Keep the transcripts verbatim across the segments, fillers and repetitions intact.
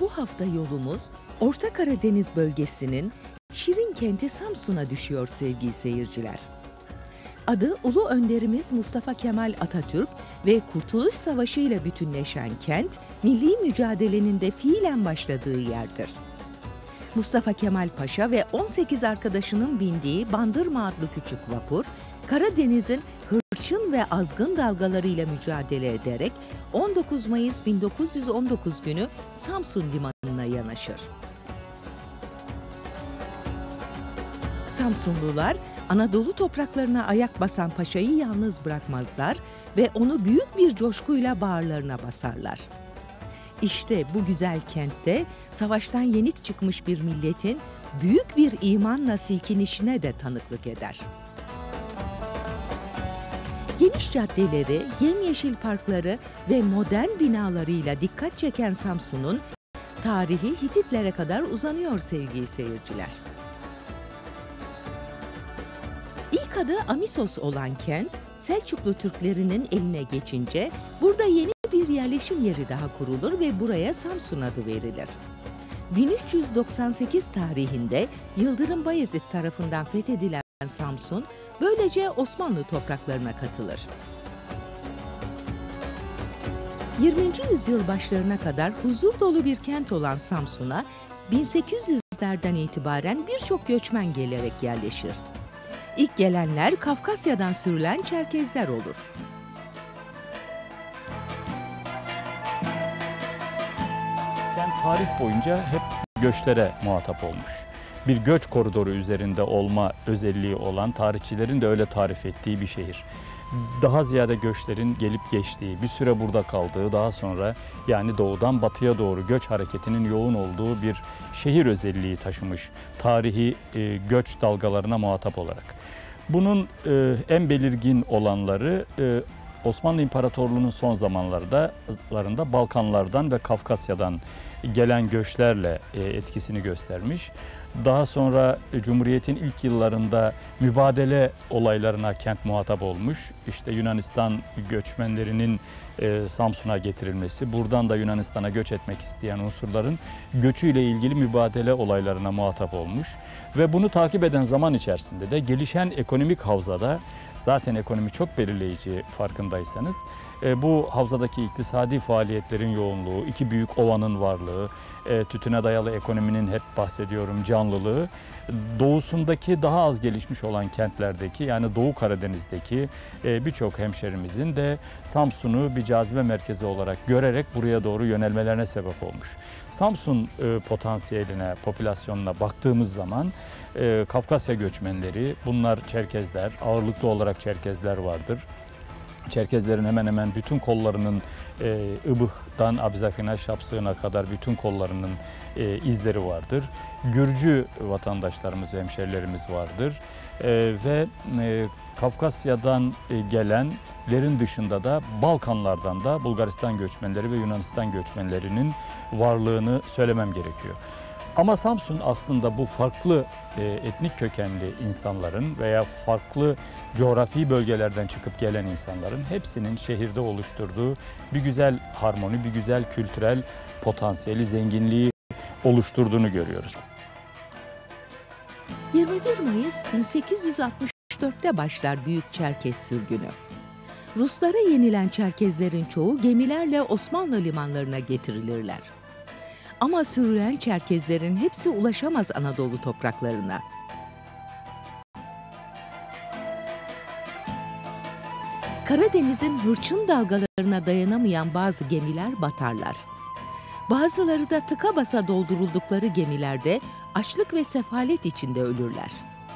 bu hafta yolumuz Orta Karadeniz bölgesinin şirin kenti Samsun'a düşüyor sevgili seyirciler. Adı Ulu Önderimiz Mustafa Kemal Atatürk ve Kurtuluş Savaşı ile bütünleşen kent, milli mücadelenin de fiilen başladığı yerdir. Mustafa Kemal Paşa ve on sekiz arkadaşının bindiği Bandırma adlı küçük vapur, Karadeniz'in hırçın ve azgın dalgalarıyla mücadele ederek on dokuz Mayıs bin dokuz yüz on dokuz günü Samsun limanına yanaşır. Samsunlular Anadolu topraklarına ayak basan paşayı yalnız bırakmazlar ve onu büyük bir coşkuyla bağırlarına basarlar. İşte bu güzel kentte savaştan yenik çıkmış bir milletin büyük bir imanla silkinişine de tanıklık eder. Geniş caddeleri, yemyeşil parkları ve modern binalarıyla dikkat çeken Samsun'un tarihi Hititlere kadar uzanıyor sevgili seyirciler. İlk adı Amisos olan kent, Selçuklu Türklerinin eline geçince burada yeni bir yerleşim yeri daha kurulur ve buraya Samsun adı verilir. bin üç yüz doksan sekiz tarihinde Yıldırım Bayezid tarafından fethedilen Samsun, böylece Osmanlı topraklarına katılır. yirminci yüzyıl başlarına kadar huzur dolu bir kent olan Samsun'a bin sekiz yüzlerden itibaren birçok göçmen gelerek yerleşir. İlk gelenler Kafkasya'dan sürülen Çerkezler olur. Kent tarih boyunca hep göçlere muhatap olmuş. Bir göç koridoru üzerinde olma özelliği olan, tarihçilerin de öyle tarif ettiği bir şehir. Daha ziyade göçlerin gelip geçtiği, bir süre burada kaldığı, daha sonra yani doğudan batıya doğru göç hareketinin yoğun olduğu bir şehir özelliği taşımış, tarihi e, göç dalgalarına muhatap olarak. Bunun e, en belirgin olanları e, Osmanlı İmparatorluğu'nun son zamanlarında Balkanlardan ve Kafkasya'dan gelen göçlerle etkisini göstermiş. Daha sonra Cumhuriyet'in ilk yıllarında mübadele olaylarına kent muhatap olmuş. İşte Yunanistan göçmenlerinin Samsun'a getirilmesi, buradan da Yunanistan'a göç etmek isteyen unsurların göçüyle ilgili mübadele olaylarına muhatap olmuş. Ve bunu takip eden zaman içerisinde de gelişen ekonomik havzada, zaten ekonomi çok belirleyici farkındaysanız, bu havzadaki iktisadi faaliyetlerin yoğunluğu, iki büyük ovanın varlığı, tütüne dayalı ekonominin hep bahsediyorum canlılığı, doğusundaki daha az gelişmiş olan kentlerdeki, yani Doğu Karadeniz'deki birçok hemşerimizin de Samsun'u bir cazibe merkezi olarak görerek buraya doğru yönelmelerine sebep olmuş. Samsun potansiyeline, popülasyonuna baktığımız zaman Kafkasya göçmenleri, bunlar Çerkezler, ağırlıklı olarak Çerkezler vardır. Çerkezlerin hemen hemen bütün kollarının e, Ibık'tan Abzakı'na, Şapsı'na kadar bütün kollarının e, izleri vardır. Gürcü vatandaşlarımız ve hemşerilerimiz vardır. E, ve e, Kafkasya'dan e, gelenlerin dışında da Balkanlardan da Bulgaristan göçmenleri ve Yunanistan göçmenlerinin varlığını söylemem gerekiyor. Ama Samsun aslında bu farklı e, etnik kökenli insanların veya farklı coğrafi bölgelerden çıkıp gelen insanların hepsinin şehirde oluşturduğu bir güzel harmoni, bir güzel kültürel potansiyeli, zenginliği oluşturduğunu görüyoruz. yirmi bir Mayıs bin sekiz yüz altmış dört'te başlar Büyük Çerkez sürgünü. Ruslara yenilen Çerkezlerin çoğu gemilerle Osmanlı limanlarına getirilirler. Ama sürülen Çerkezlerin hepsi ulaşamaz Anadolu topraklarına. Karadeniz'in hırçın dalgalarına dayanamayan bazı gemiler batarlar. Bazıları da tıka basa dolduruldukları gemilerde açlık ve sefalet içinde ölürler.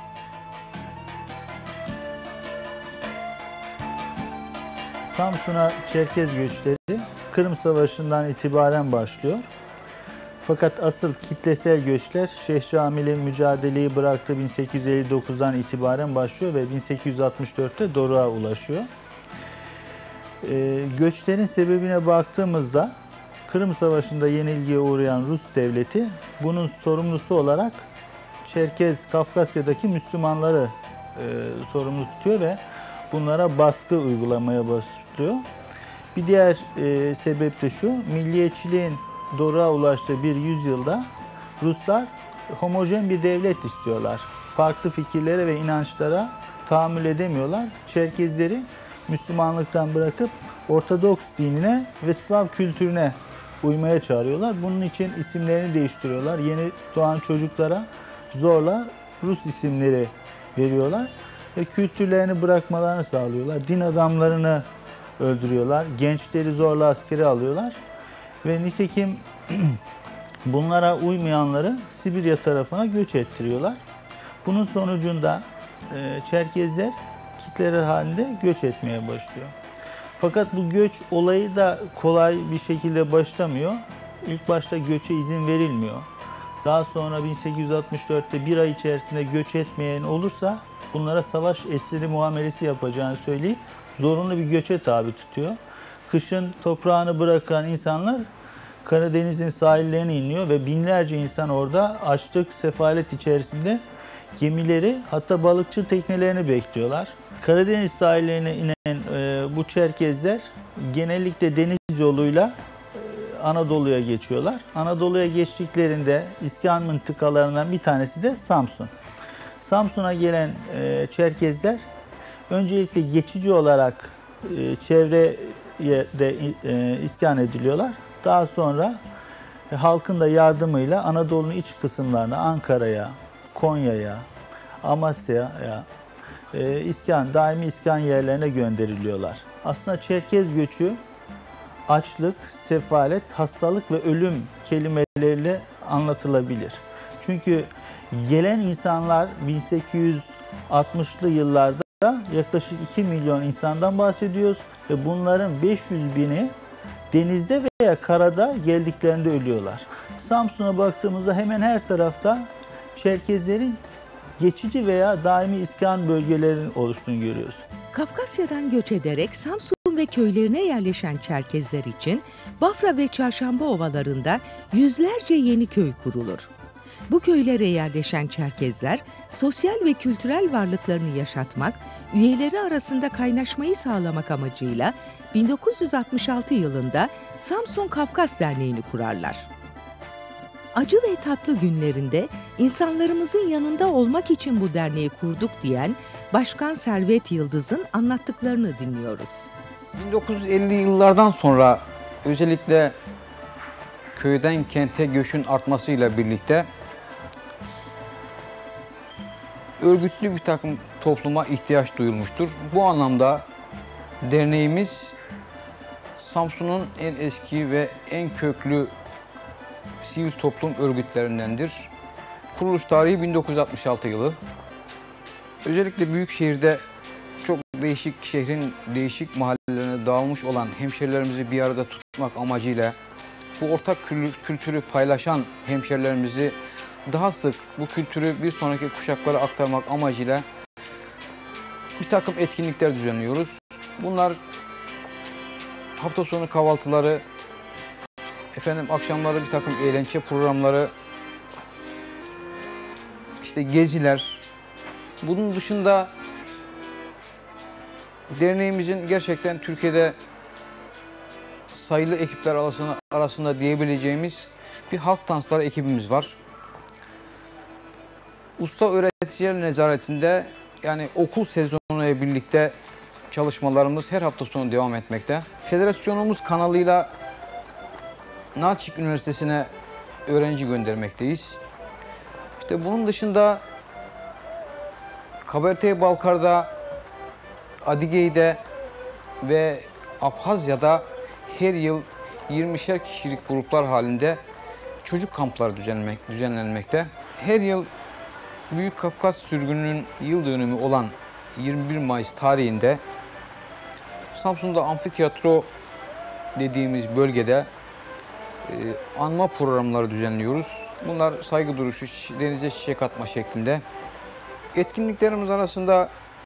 Samsun'a Çerkez göçleri Kırım Savaşı'ndan itibaren başlıyor. Fakat asıl kitlesel göçler Şeyh Camil'in mücadeleyi bıraktığı bin sekiz yüz elli dokuz'dan itibaren başlıyor ve bin sekiz yüz altmış dört'te Doruk'a ulaşıyor. Ee, göçlerin sebebine baktığımızda Kırım Savaşı'nda yenilgiye uğrayan Rus devleti bunun sorumlusu olarak Çerkez, Kafkasya'daki Müslümanları e, sorumlu tutuyor ve bunlara baskı uygulamaya başlıyor. Bir diğer e, sebep de şu, milliyetçiliğin doruğa ulaştığı bir yüzyılda Ruslar homojen bir devlet istiyorlar. Farklı fikirlere ve inançlara tahammül edemiyorlar. Çerkezleri Müslümanlıktan bırakıp Ortodoks dinine ve Slav kültürüne uymaya çağırıyorlar. Bunun için isimlerini değiştiriyorlar. Yeni doğan çocuklara zorla Rus isimleri veriyorlar ve kültürlerini bırakmalarını sağlıyorlar. Din adamlarını öldürüyorlar. Gençleri zorla askere alıyorlar ve nitekim bunlara uymayanları Sibirya tarafına göç ettiriyorlar. Bunun sonucunda e, Çerkezler kitleler halinde göç etmeye başlıyor. Fakat bu göç olayı da kolay bir şekilde başlamıyor. İlk başta göçe izin verilmiyor. Daha sonra bin sekiz yüz altmış dörtte bir ay içerisinde göç etmeyen olursa bunlara savaş esiri muamelesi yapacağını söyleyip zorunlu bir göçe tabi tutuyor. Kışın toprağını bırakan insanlar Karadeniz'in sahillerine iniyor ve binlerce insan orada açlık, sefalet içerisinde gemileri, hatta balıkçı teknelerini bekliyorlar. Karadeniz sahillerine inen e, bu Çerkezler genellikle deniz yoluyla e, Anadolu'ya geçiyorlar. Anadolu'ya geçtiklerinde İskan mıntıkalarından bir tanesi de Samsun. Samsun'a gelen e, Çerkezler öncelikle geçici olarak e, çevreye de e, iskan ediliyorlar. Daha sonra e, halkın da yardımıyla Anadolu'nun iç kısımlarına, Ankara'ya, Konya'ya, Amasya'ya, e, iskan, daimi iskan yerlerine gönderiliyorlar. Aslında Çerkez göçü açlık, sefalet, hastalık ve ölüm kelimeleriyle anlatılabilir. Çünkü gelen insanlar bin sekiz yüz altmışlı yıllarda yaklaşık iki milyon insandan bahsediyoruz ve bunların beş yüz bini denizde veya karada geldiklerinde ölüyorlar. Samsun'a baktığımızda hemen her tarafta Çerkezlerin geçici veya daimi iskan bölgelerinin oluştuğunu görüyoruz. Kafkasya'dan göç ederek Samsun ve köylerine yerleşen Çerkezler için Bafra ve Çarşamba ovalarında yüzlerce yeni köy kurulur. Bu köylere yerleşen Çerkezler, sosyal ve kültürel varlıklarını yaşatmak, üyeleri arasında kaynaşmayı sağlamak amacıyla bin dokuz yüz altmış altı yılında Samsun Kafkas Derneği'ni kurarlar. Acı ve tatlı günlerinde insanlarımızın yanında olmak için bu derneği kurduk diyen Başkan Servet Yıldız'ın anlattıklarını dinliyoruz. bin dokuz yüz elli yıllardan sonra özellikle köyden kente göçün artmasıyla birlikte örgütlü bir takım topluma ihtiyaç duyulmuştur. Bu anlamda derneğimiz Samsun'un en eski ve en köklü sivil toplum örgütlerindendir. Kuruluş tarihi bin dokuz yüz altmış altı yılı. Özellikle büyük şehirde çok değişik şehrin değişik mahallelerine dağılmış olan hemşerilerimizi bir arada tutmak amacıyla bu ortak kültürü paylaşan hemşerilerimizi daha sık bu kültürü bir sonraki kuşaklara aktarmak amacıyla bir takım etkinlikler düzenliyoruz. Bunlar hafta sonu kahvaltıları, efendim akşamları bir takım eğlence programları, işte geziler. Bunun dışında derneğimizin gerçekten Türkiye'de sayılı ekipler arasında, arasında diyebileceğimiz bir halk dansları ekibimiz var. Usta öğreticiler nezaretinde, yani okul sezonuyla birlikte çalışmalarımız her hafta sonu devam etmekte. Federasyonumuz kanalıyla Nalçik Üniversitesi'ne öğrenci göndermekteyiz. İşte bunun dışında Kabardey-Balkar'da, Adigey'de ve Abhazya'da her yıl yirmişer kişilik gruplar halinde çocuk kampları düzenlenmek, düzenlenmekte. Her yıl Büyük Kafkas sürgününün yıl dönümü olan yirmi bir Mayıs tarihinde Samsun'da amfiteyatro dediğimiz bölgede e, anma programları düzenliyoruz. Bunlar saygı duruşu, denize çiçek atma şeklinde. Etkinliklerimiz arasında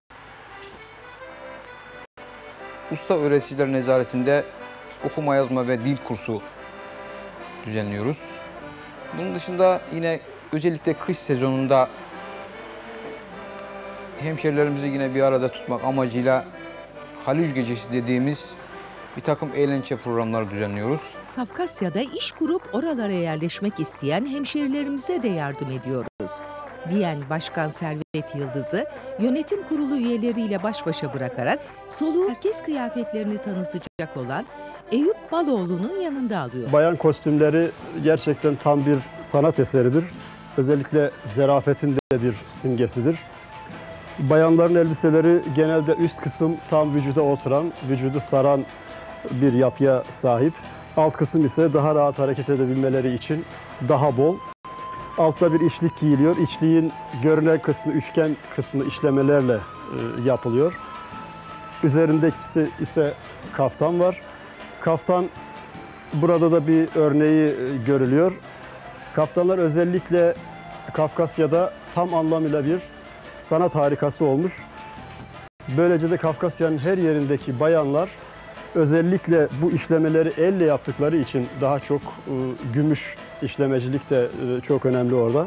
usta öğreticiler nezaretinde okuma yazma ve dil kursu düzenliyoruz. Bunun dışında yine özellikle kış sezonunda hemşerilerimizi yine bir arada tutmak amacıyla Haliç Gecesi dediğimiz bir takım eğlence programları düzenliyoruz. Kafkasya'da iş kurup oralara yerleşmek isteyen hemşerilerimize de yardım ediyoruz diyen Başkan Servet Yıldız'ı yönetim kurulu üyeleriyle baş başa bırakarak soluğu herkes kıyafetlerini tanıtacak olan Eyüp Baloğlu'nun yanında alıyor. Bayan kostümleri gerçekten tam bir sanat eseridir. Özellikle zarafetin de bir simgesidir. Bayanların elbiseleri genelde üst kısım tam vücuda oturan, vücudu saran bir yapıya sahip. Alt kısım ise daha rahat hareket edebilmeleri için daha bol. Altta bir içlik giyiliyor. İçliğin görünen kısmı, üçgen kısmı işlemelerle e, yapılıyor. Üzerindeki ise kaftan var. Kaftan, burada da bir örneği e, görülüyor. Kaftanlar özellikle Kafkasya'da tam anlamıyla bir sanat harikası olmuş. Böylece de Kafkasya'nın her yerindeki bayanlar özellikle bu işlemeleri elle yaptıkları için daha çok e, gümüş işlemecilik de e, çok önemli orada.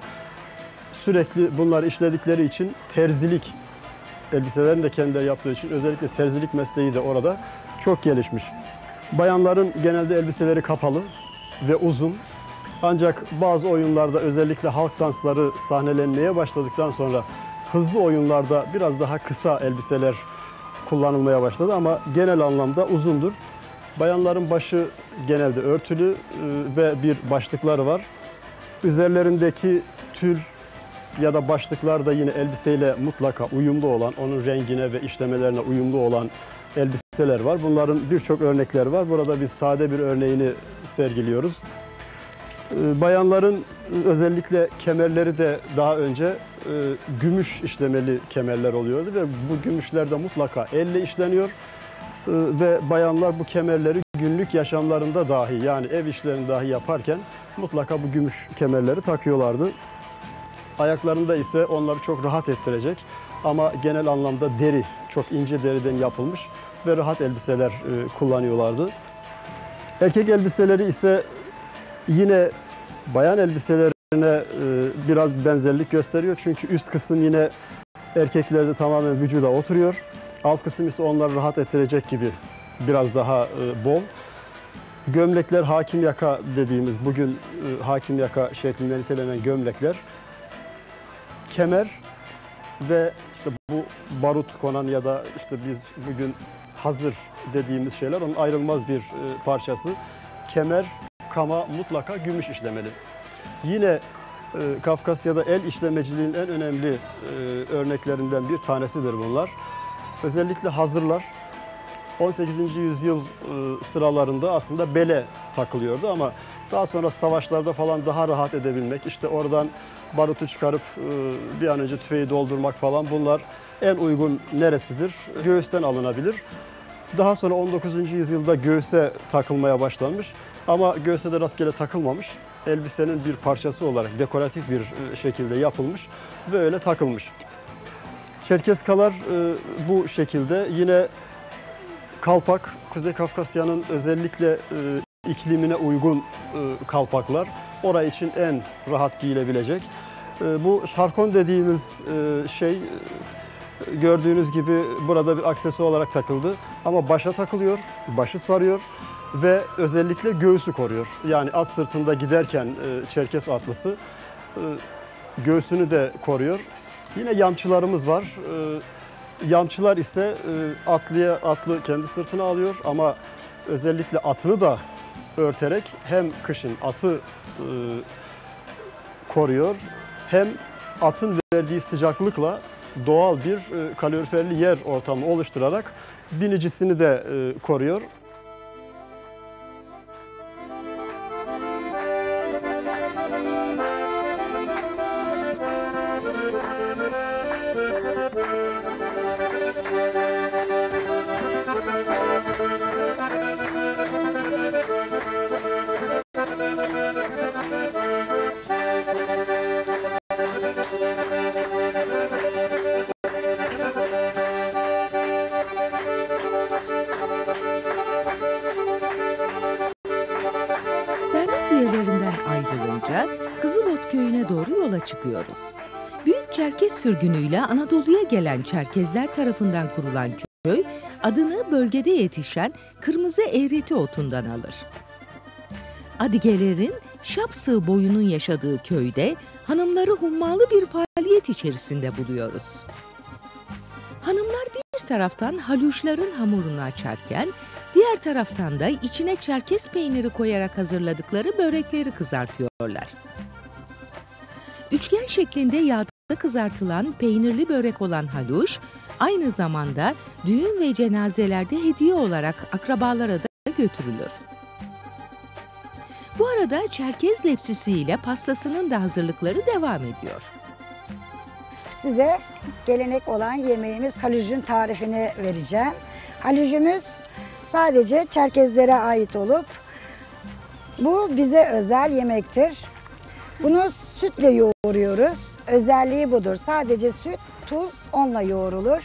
Sürekli bunları işledikleri için terzilik, elbiselerini de kendileri yaptığı için özellikle terzilik mesleği de orada çok gelişmiş. Bayanların genelde elbiseleri kapalı ve uzun. Ancak bazı oyunlarda özellikle halk dansları sahnelenmeye başladıktan sonra hızlı oyunlarda biraz daha kısa elbiseler kullanılmaya başladı ama genel anlamda uzundur. Bayanların başı genelde örtülü ve bir başlıkları var. Üzerlerindeki tül ya da başlıklar da yine elbiseyle mutlaka uyumlu olan, onun rengine ve işlemelerine uyumlu olan elbiseler var. Bunların birçok örnekleri var. Burada biz sade bir örneğini sergiliyoruz. Bayanların özellikle kemerleri de daha önce gümüş işlemeli kemerler oluyordu ve bu gümüşler de mutlaka elle işleniyor ve bayanlar bu kemerleri günlük yaşamlarında dahi, yani ev işlerini dahi yaparken mutlaka bu gümüş kemerleri takıyorlardı. Ayaklarında ise onları çok rahat ettirecek ama genel anlamda deri, çok ince deriden yapılmış ve rahat elbiseler kullanıyorlardı. Erkek elbiseleri ise yine bayan elbiselerine biraz benzerlik gösteriyor. Çünkü üst kısım yine erkeklerde tamamen vücuda oturuyor. Alt kısım ise onları rahat ettirecek gibi biraz daha bol. Gömlekler hakim yaka dediğimiz, bugün hakim yaka şeklinde nitelenen gömlekler. Kemer ve işte bu barut konan ya da işte biz bugün hazır dediğimiz şeyler onun ayrılmaz bir parçası. Kemer, kama mutlaka gümüş işlemeli. Yine e, Kafkasya'da el işlemeciliğin en önemli e, örneklerinden bir tanesidir bunlar. Özellikle hazırlar on sekizinci yüzyıl e, sıralarında aslında bele takılıyordu ama daha sonra savaşlarda falan daha rahat edebilmek, işte oradan barutu çıkarıp e, bir an önce tüfeği doldurmak falan, bunlar en uygun neresidir? Göğüsten alınabilir. Daha sonra on dokuzuncu yüzyılda göğüse takılmaya başlanmış ama göğüse de rastgele takılmamış. Elbisenin bir parçası olarak dekoratif bir şekilde yapılmış ve öyle takılmış. Çerkeskalar e, bu şekilde. Yine kalpak, Kuzey Kafkasya'nın özellikle e, iklimine uygun e, kalpaklar. Orası için en rahat giyilebilecek. E, bu şarkon dediğimiz e, şey e, gördüğünüz gibi burada bir aksesuar olarak takıldı. Ama başa takılıyor, başı sarıyor ve özellikle göğsü koruyor. Yani at sırtında giderken e, Çerkes atlısı e, göğsünü de koruyor. Yine yamçılarımız var. E, yamçılar ise e, atlıya atlı kendi sırtına alıyor ama özellikle atını da örterek hem kışın atı e, koruyor hem atın verdiği sıcaklıkla doğal bir e, kaloriferli yer ortamı oluşturarak binicisini de e, koruyor. Üyelerinden ayrılınca Kızılot köyüne doğru yola çıkıyoruz. Büyük Çerkez sürgünüyle Anadolu'ya gelen Çerkezler tarafından kurulan köy adını bölgede yetişen kırmızı eğreti otundan alır. Adigelerin Şapsığı boyunun yaşadığı köyde hanımları hummalı bir faaliyet içerisinde buluyoruz. Hanımlar bir taraftan haluşların hamurunu açarken, diğer taraftan da içine Çerkez peyniri koyarak hazırladıkları börekleri kızartıyorlar. Üçgen şeklinde yağda kızartılan peynirli börek olan haluş, aynı zamanda düğün ve cenazelerde hediye olarak akrabalara da götürülür. Bu arada Çerkez lepsisiyle pastasının da hazırlıkları devam ediyor. Size gelenek olan yemeğimiz halucun tarifini vereceğim. Halucumuz sadece Çerkezlere ait olup bu bize özel yemektir. Bunu sütle yoğuruyoruz. Özelliği budur. Sadece süt, tuz, onunla yoğrulur.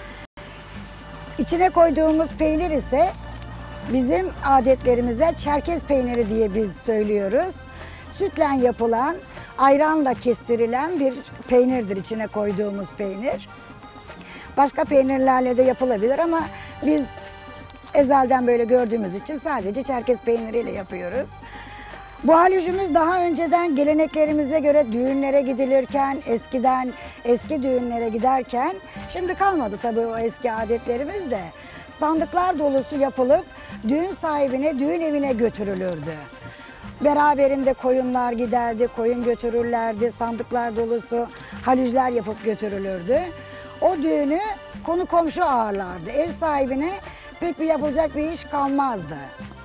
İçine koyduğumuz peynir ise bizim adetlerimizde Çerkez peyniri diye biz söylüyoruz. Sütle yapılan, ayranla kestirilen bir peynirdir içine koyduğumuz peynir. Başka peynirlerle de yapılabilir ama biz ezelden böyle gördüğümüz için sadece Çerkez peyniriyle yapıyoruz. Bu halucumuz daha önceden geleneklerimize göre düğünlere gidilirken, eskiden eski düğünlere giderken, şimdi kalmadı tabii o eski adetlerimiz de, sandıklar dolusu yapılıp düğün sahibine, düğün evine götürülürdü. Beraberinde koyunlar giderdi, koyun götürürlerdi, sandıklar dolusu haluclar yapıp götürülürdü. O düğünü konu komşu ağırlardı. Ev sahibine pek bir yapılacak bir iş kalmazdı.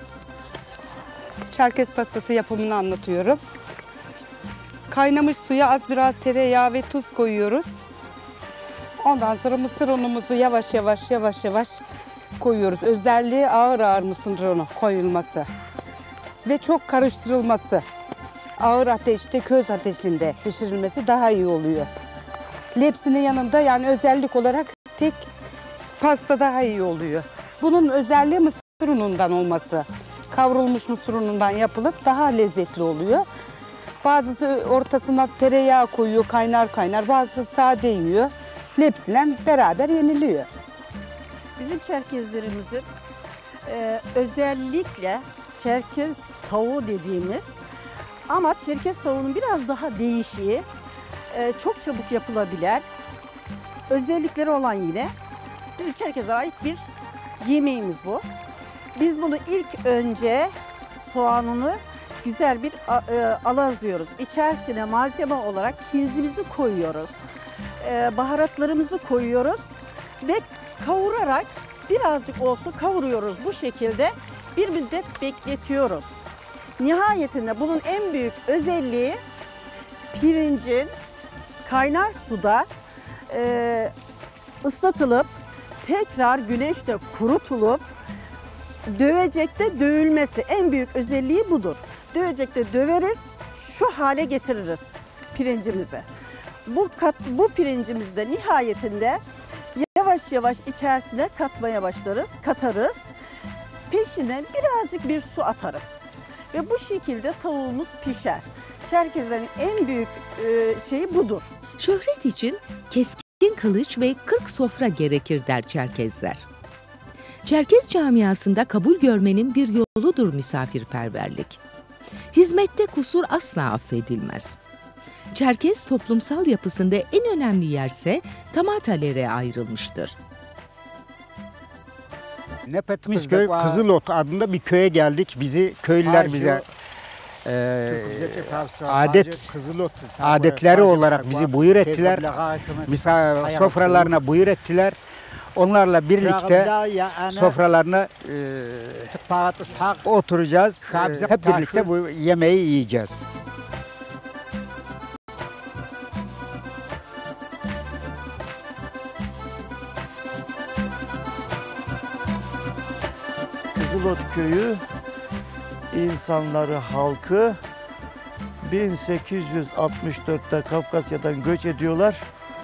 Çerkez pastası yapımını anlatıyorum. Kaynamış suya az biraz tereyağı ve tuz koyuyoruz. Ondan sonra mısır unumuzu yavaş yavaş yavaş yavaş koyuyoruz. Özelliği ağır ağır mısır unu koyulması ve çok karıştırılması. Ağır ateşte, köz ateşinde pişirilmesi daha iyi oluyor. Lepsinin yanında yani özellik olarak tek pasta daha iyi oluyor. Bunun özelliği mısır unundan olması. Kavrulmuş mısır unundan yapılıp daha lezzetli oluyor. Bazısı ortasına tereyağı koyuyor, kaynar kaynar. Bazısı sade yiyor. Lepsiyle beraber yeniliyor. Bizim Çerkezlerimizin e, özellikle Çerkez tavuğu dediğimiz ama Çerkez tavuğunun biraz daha değişiği, e, çok çabuk yapılabilen özellikleri olan yine bizim Çerkez'e ait bir yemeğimiz bu. Biz bunu ilk önce soğanını güzel bir alazlıyoruz. İçerisine malzeme olarak kinzimizi koyuyoruz. Baharatlarımızı koyuyoruz ve kavurarak birazcık olsun kavuruyoruz. Bu şekilde bir müddet bekletiyoruz. Nihayetinde bunun en büyük özelliği pirincin kaynar suda ıslatılıp tekrar güneşte kurutulup dövecekte dövülmesi. En büyük özelliği budur. Dövecekte döveriz, şu hale getiririz pirincimizi. Bu, kat, bu pirincimizi de nihayetinde yavaş yavaş içerisine katmaya başlarız, katarız. Peşine birazcık bir su atarız. Ve bu şekilde tavuğumuz pişer. Çerkezlerin en büyük e, şeyi budur. Şöhret için keskin kılıç ve kırk sofra gerekir der Çerkezler. Çerkez camiasında kabul görmenin bir yoludur misafirperverlik. Hizmette kusur asla affedilmez. Çerkez toplumsal yapısında en önemli yerse Tamatalere ayrılmıştır. Nepetmişköy Kızılot adında bir köye geldik. Bizi köylüler bize e, adet adetleri olarak bizi buyur ettiler. Misafir sofralarına buyur ettiler. Onlarla birlikte sofralarına e, oturacağız. E, hep birlikte bu yemeği yiyeceğiz. Kızılot köyü insanları, halkı bin sekiz yüz altmış dört'te Kafkasya'dan göç ediyorlar.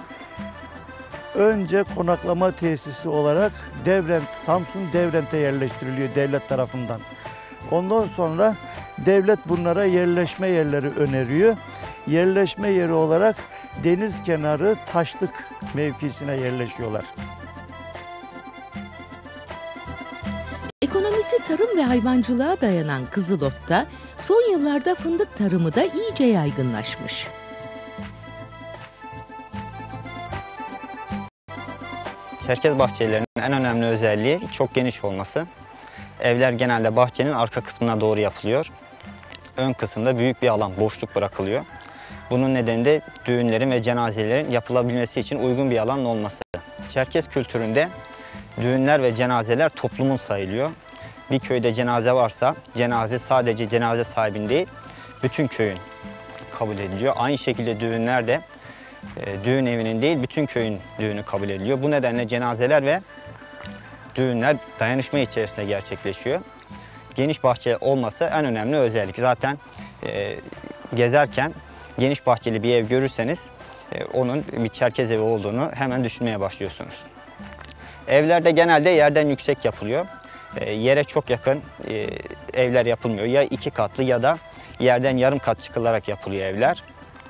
Önce konaklama tesisi olarak Devrent, Samsun Devrent'e yerleştiriliyor devlet tarafından. Ondan sonra devlet bunlara yerleşme yerleri öneriyor. Yerleşme yeri olarak deniz kenarı Taşlık mevkisine yerleşiyorlar. Ekonomisi tarım ve hayvancılığa dayanan Kızılot'ta son yıllarda fındık tarımı da iyice yaygınlaşmış. Çerkez bahçelerinin en önemli özelliği çok geniş olması. Evler genelde bahçenin arka kısmına doğru yapılıyor. Ön kısımda büyük bir alan, boşluk bırakılıyor. Bunun nedeni de düğünlerin ve cenazelerin yapılabilmesi için uygun bir alanın olması. Çerkez kültüründe düğünler ve cenazeler toplumun sayılıyor. Bir köyde cenaze varsa cenaze sadece cenaze sahibinin değil, bütün köyün kabul ediliyor. Aynı şekilde düğünler de e, düğün evinin değil, bütün köyün düğünü kabul ediliyor. Bu nedenle cenazeler ve düğünler dayanışma içerisinde gerçekleşiyor. Geniş bahçe olması en önemli özellik. Zaten e, gezerken geniş bahçeli bir ev görürseniz e, onun bir Çerkez evi olduğunu hemen düşünmeye başlıyorsunuz. Evlerde genelde yerden yüksek yapılıyor. E, yere çok yakın e, evler yapılmıyor. Ya iki katlı ya da yerden yarım kat çıkılarak yapılıyor evler.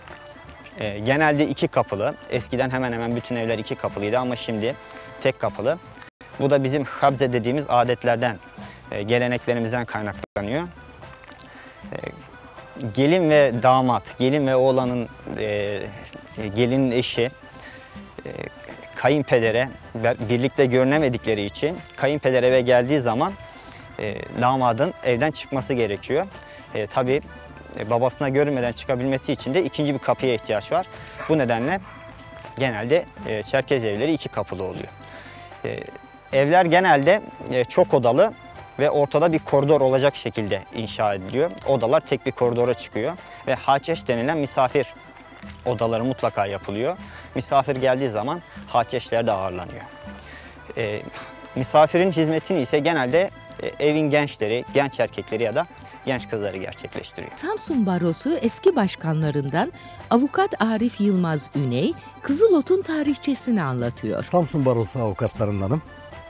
E, genelde iki kapılı. Eskiden hemen hemen bütün evler iki kapılıydı ama şimdi tek kapılı. Bu da bizim habze dediğimiz adetlerden, e, geleneklerimizden kaynaklanıyor. E, gelin ve damat, gelin ve oğlanın, e, gelinin eşi, e, kayınpedere birlikte görünemedikleri için kayınpeder eve geldiği zaman e, damadın evden çıkması gerekiyor. E, tabii e, babasına görünmeden çıkabilmesi için de ikinci bir kapıya ihtiyaç var. Bu nedenle genelde e, Çerkez evleri iki kapılı oluyor. E, evler genelde e, çok odalı ve ortada bir koridor olacak şekilde inşa ediliyor. Odalar tek bir koridora çıkıyor ve haçeş denilen misafir odaları mutlaka yapılıyor. Misafir geldiği zaman haçeşler de ağırlanıyor. E, misafirin hizmetini ise genelde e, evin gençleri, genç erkekleri ya da genç kızları gerçekleştiriyor. Samsun Barosu eski başkanlarından Avukat Arif Yılmaz Üney, Kızılot'un tarihçesini anlatıyor. Samsun Barosu avukatlarındanım.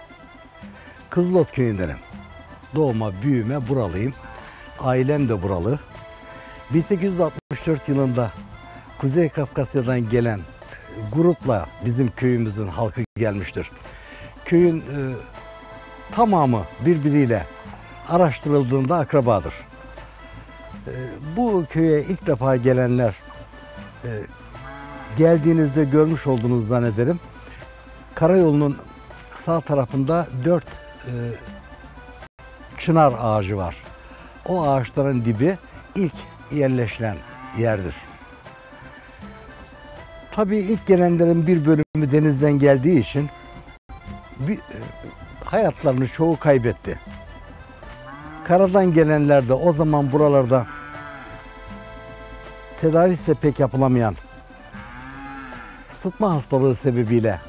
Kızılot köyündenim. Doğma, büyüme buralıyım. Ailem de buralı. bin sekiz yüz altmış dört yılında Kuzey Kafkasya'dan gelen grupla bizim köyümüzün halkı gelmiştir. Köyün e, tamamı birbiriyle araştırıldığında akrabadır. E, bu köye ilk defa gelenler e, geldiğinizde görmüş olduğunuz zannederim. Karayolunun sağ tarafında dört e, çınar ağacı var. O ağaçların dibi ilk yerleşilen yerdir. Tabii ilk gelenlerin bir bölümü denizden geldiği için bir, hayatlarını çoğu kaybetti. Karadan gelenler de o zaman buralarda tedavisi de pek yapılamayan sıtma hastalığı sebebiyle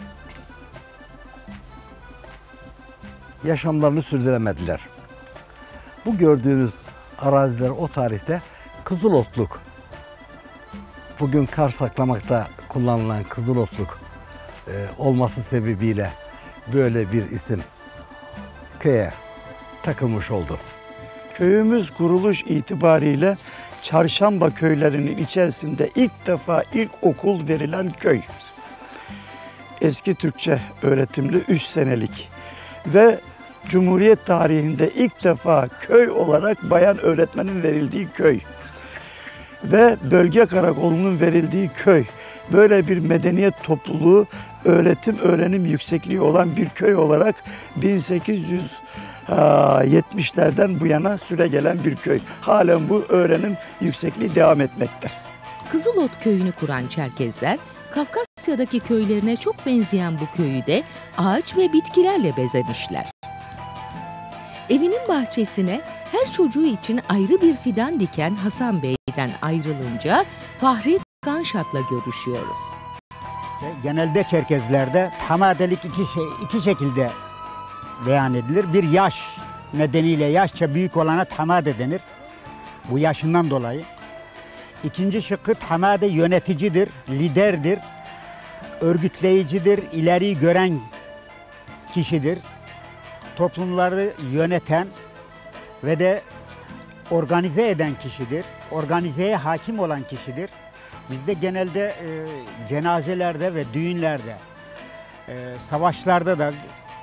yaşamlarını sürdüremediler. Bu gördüğünüz araziler o tarihte Kızılotluk. Bugün kar saklamakta kullanılan Kızılotluk e, olması sebebiyle böyle bir isim köye takılmış oldu. Köyümüz kuruluş itibariyle Çarşamba köylerinin içerisinde ilk defa ilk okul verilen köy. Eski Türkçe öğretimli üç senelik ve Cumhuriyet tarihinde ilk defa köy olarak bayan öğretmenin verildiği köy ve bölge karakolunun verildiği köy. Böyle bir medeniyet topluluğu, öğretim öğrenim yüksekliği olan bir köy olarak bin sekiz yüz yetmişlerden bu yana süregelen bir köy. Halen bu öğrenim yüksekliği devam etmekte. Kızılot köyünü kuran Çerkezler, Kafkasya'daki köylerine çok benzeyen bu köyü de ağaç ve bitkilerle bezemişler. Evinin bahçesine her çocuğu için ayrı bir fidan diken Hasan Bey'den ayrılınca Fahri Ganşat'la görüşüyoruz. Genelde Çerkezlerde tamadelik iki, şey, iki şekilde beyan edilir. Bir yaş nedeniyle yaşça büyük olana tamade denir. Bu yaşından dolayı. İkinci şıkkı tamade yöneticidir, liderdir, örgütleyicidir, ileri gören kişidir. Toplumları yöneten ve de organize eden kişidir. Organizeye hakim olan kişidir. Bizde genelde e, cenazelerde ve düğünlerde, e, savaşlarda da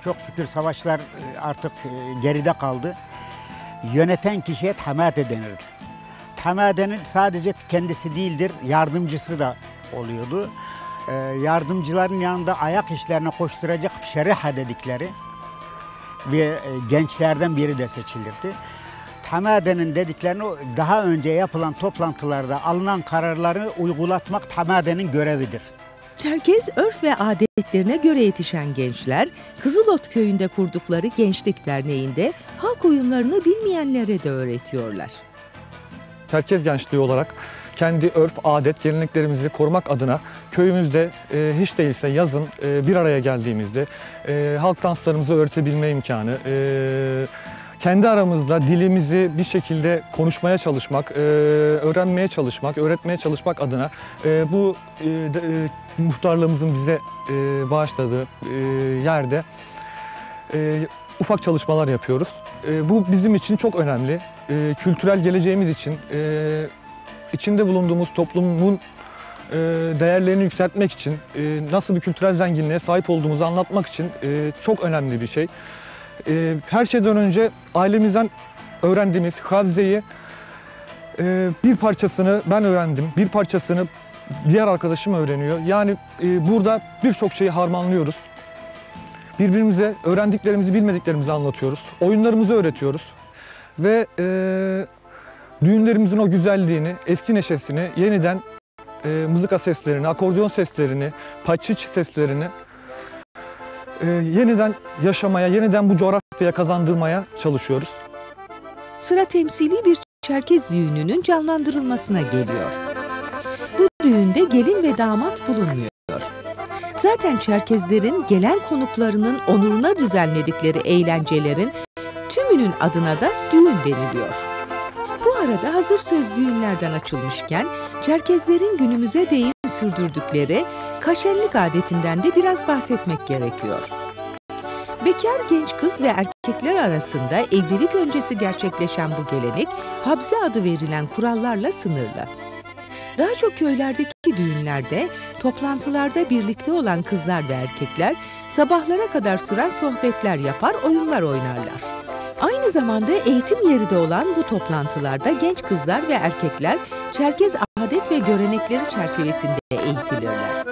Çok şükür savaşlar e, artık e, geride kaldı. Yöneten kişiye tamade denir. Tamadenin sadece kendisi değildir, yardımcısı da oluyordu. E, yardımcıların yanında ayak işlerine koşturacak şeriha dedikleri bir e, gençlerden biri de seçilirdi. Tamadenin dediklerini daha önce yapılan toplantılarda alınan kararları uygulatmak tamadenin görevidir. Çerkez örf ve adetlerine göre yetişen gençler, Kızılot köyünde kurdukları Gençlik Derneği'nde halk oyunlarını bilmeyenlere de öğretiyorlar. Çerkez gençliği olarak kendi örf, adet, geleneklerimizi korumak adına köyümüzde e, hiç değilse yazın e, bir araya geldiğimizde e, halk danslarımızı öğretebilme imkanı, e, kendi aramızda dilimizi bir şekilde konuşmaya çalışmak, e, öğrenmeye çalışmak, öğretmeye çalışmak adına e, bu e, de, e, muhtarlığımızın bize e, bağışladığı e, yerde e, ufak çalışmalar yapıyoruz. E, bu bizim için çok önemli. E, kültürel geleceğimiz için, e, içinde bulunduğumuz toplumun e, değerlerini yükseltmek için, e, nasıl bir kültürel zenginliğe sahip olduğumuzu anlatmak için e, çok önemli bir şey. E, her şeyden önce ailemizden öğrendiğimiz Havze'yi e, bir parçasını ben öğrendim, bir parçasını diğer arkadaşım öğreniyor. Yani e, burada birçok şeyi harmanlıyoruz. Birbirimize öğrendiklerimizi, bilmediklerimizi anlatıyoruz. Oyunlarımızı öğretiyoruz. Ve e, düğünlerimizin o güzelliğini, eski neşesini, yeniden e, mızıka seslerini, akordeon seslerini, paçiç seslerini e, yeniden yaşamaya, yeniden bu coğrafyaya kazandırmaya çalışıyoruz. Sıra temsili bir Çerkez düğününün canlandırılmasına geliyor. Bu düğünde gelin ve damat bulunmuyor. Zaten Çerkezlerin gelen konuklarının onuruna düzenledikleri eğlencelerin tümünün adına da düğün deniliyor. Bu arada hazır söz düğünlerden açılmışken Çerkezlerin günümüze değin sürdürdükleri kaşenlik adetinden de biraz bahsetmek gerekiyor. Bekar genç kız ve erkekler arasında evlilik öncesi gerçekleşen bu gelenek habze adı verilen kurallarla sınırlı. Daha çok köylerdeki düğünlerde, toplantılarda birlikte olan kızlar ve erkekler sabahlara kadar süren sohbetler yapar, oyunlar oynarlar. Aynı zamanda eğitim yeri de olan bu toplantılarda genç kızlar ve erkekler Çerkez adet ve görenekleri çerçevesinde eğitilirler.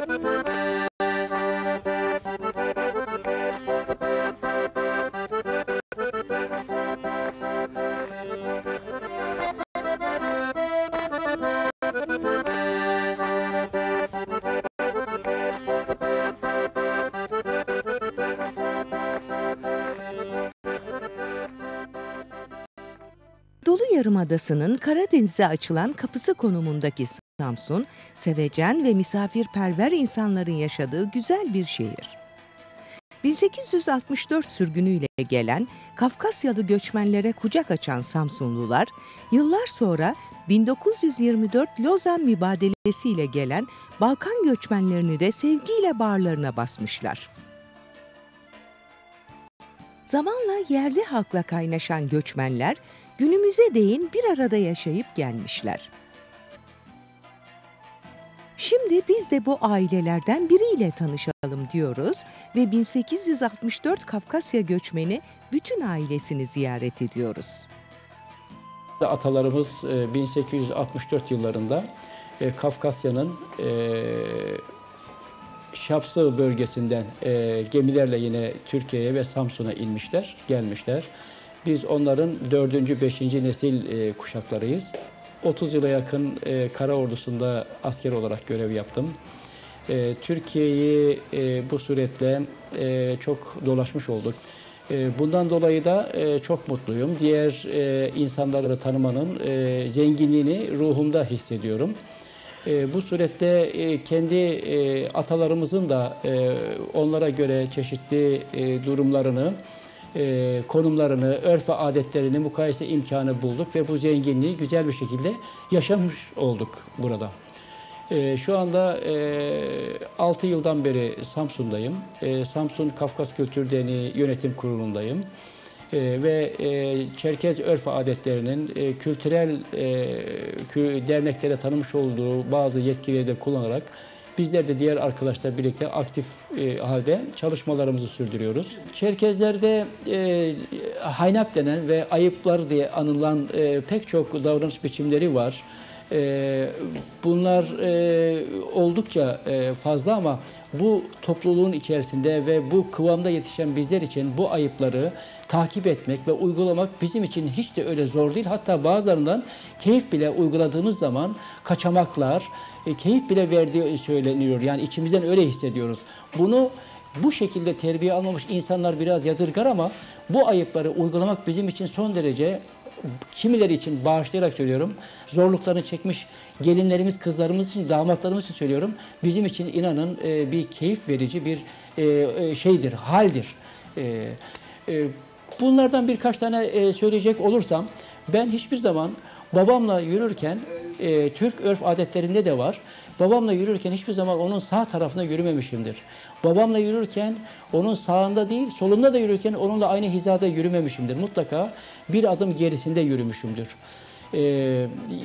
Dolu Yarımadası'nın Karadeniz'e açılan kapısı konumundaki Samsun, sevecen ve misafirperver insanların yaşadığı güzel bir şehir. bin sekiz yüz altmış dört sürgünüyle gelen Kafkasyalı göçmenlere kucak açan Samsunlular, yıllar sonra bin dokuz yüz yirmi dört Lozan Mübadelesi ile gelen Balkan göçmenlerini de sevgiyle bağırlarına basmışlar. Zamanla yerli halkla kaynaşan göçmenler, günümüze değin bir arada yaşayıp gelmişler. Şimdi biz de bu ailelerden biriyle tanışalım diyoruz ve bin sekiz yüz altmış dört Kafkasya göçmeni bütün ailesini ziyaret ediyoruz. Atalarımız bin sekiz yüz altmış dört yıllarında Kafkasya'nın Şapsı bölgesinden gemilerle yine Türkiye'ye ve Samsun'a inmişler, gelmişler. Biz onların dördüncü, beşinci nesil kuşaklarıyız. otuz yıla yakın Kara Ordusu'nda asker olarak görev yaptım. Türkiye'yi bu suretle çok dolaşmış olduk. Bundan dolayı da çok mutluyum. Diğer insanları tanımanın zenginliğini ruhumda hissediyorum. Bu surette kendi atalarımızın da onlara göre çeşitli durumlarını, E, konumlarını, örf ve adetlerini mukayese imkanı bulduk ve bu zenginliği güzel bir şekilde yaşamış olduk burada. E, şu anda e, altı yıldan beri Samsun'dayım. E, Samsun Kafkas Kültür Derneği Yönetim Kurulu'ndayım. E, ve e, Çerkez örf ve adetlerinin e, kültürel e, kü, derneklere tanımış olduğu bazı yetkileri de kullanarak Bizler de diğer arkadaşlar birlikte aktif e, halde çalışmalarımızı sürdürüyoruz. Çerkezlerde e, haynap denen ve ayıplar diye anılan e, pek çok davranış biçimleri var. E, bunlar e, oldukça e, fazla ama bu topluluğun içerisinde ve bu kıvamda yetişen bizler için bu ayıpları takip etmek ve uygulamak bizim için hiç de öyle zor değil. Hatta bazılarından keyif bile uyguladığımız zaman kaçamaklar, e, keyif bile verdiği söyleniyor. Yani içimizden öyle hissediyoruz. Bunu bu şekilde terbiye almamış insanlar biraz yadırgar ama bu ayıpları uygulamak bizim için son derece, kimileri için bağışlayarak söylüyorum, zorluklarını çekmiş gelinlerimiz, kızlarımız için, damatlarımız için söylüyorum. Bizim için inanın e, bir keyif verici bir e, şeydir, haldir. E, e, bunlardan birkaç tane e, söyleyecek olursam, ben hiçbir zaman babamla yürürken, e, Türk örf adetlerinde de var, babamla yürürken hiçbir zaman onun sağ tarafına yürümemişimdir. Babamla yürürken onun sağında değil, solunda da yürürken onunla aynı hizada yürümemişimdir. Mutlaka bir adım gerisinde yürümüşümdür. Ee,